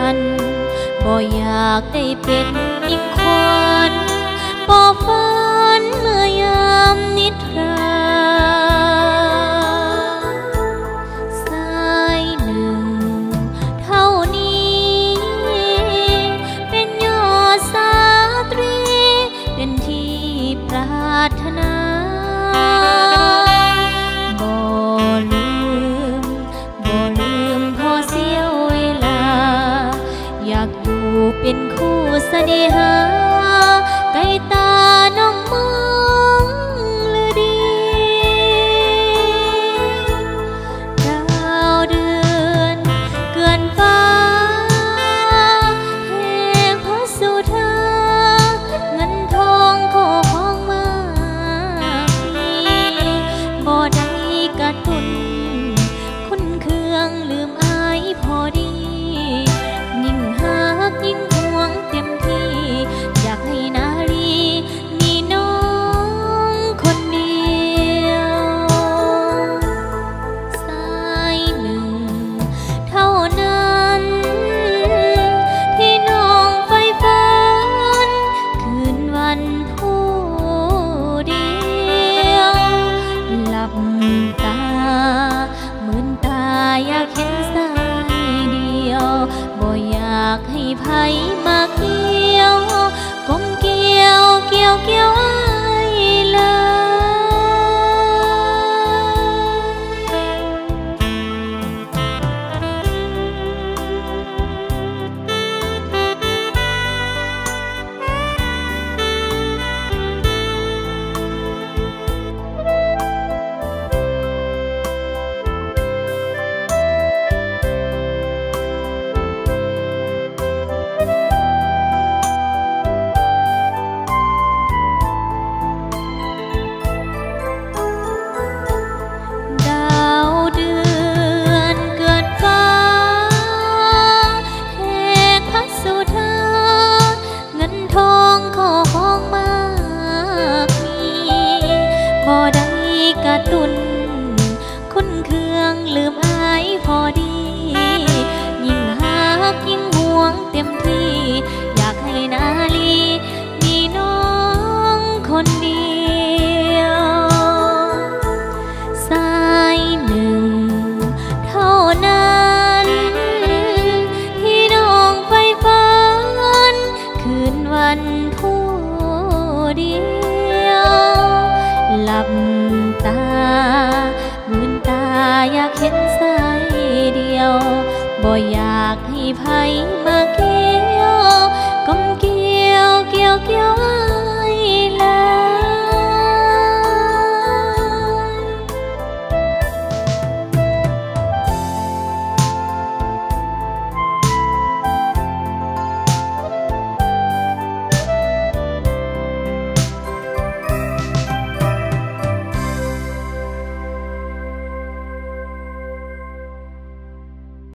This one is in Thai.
กันบ่อยากได้เป็นอีกคนบ่ฝันเมื่อยามนิทราสายหนึ่งเท่านี้เป็นยอดสาตรีเป็นที่ปรารถนาบ่ลืมพอเสียเวลาอยากอยู่เป็นคู่เสน่หาใกล้ตาน้องมองลือดีดาวเดือนเกือนฟ้าแห่พระสุธาเงินทองขอของมามีบ่ได้กระตุนคุ้นเครื่องลืมอายพอดียิ่งหักยิ่งห่วงเต็มที่อยากให้นาลีมีน้องคนเดียวสายหนึ่งเท่านั้นที่น้องไฟฝันคืนวันผู้เดียวหลับตาเหมือนตาอยากเห็นสายเดียวบ่อยากให้ไผมาเกี่ยวกลมเกี่ยวอ้ายเลยดาวเดือนเกือนฟ้าแห่งพระสุธาเงินทองขอของมากมีบ่ได้กระตุนคุ้นเครื่องลืมอายพอดียิ่งหักยิ่งห่วงเต็มที่อยากให้นาลีมีน้องคนเดียวสายหนึ่งเท่านั้นที่น้องไฟฝันคืนวันผู้เดียวหลับตาเหมือนตาอยากเห็นสายเดียวบ่อยากให้ไผมาเกี่ยวก้มเกี่ยว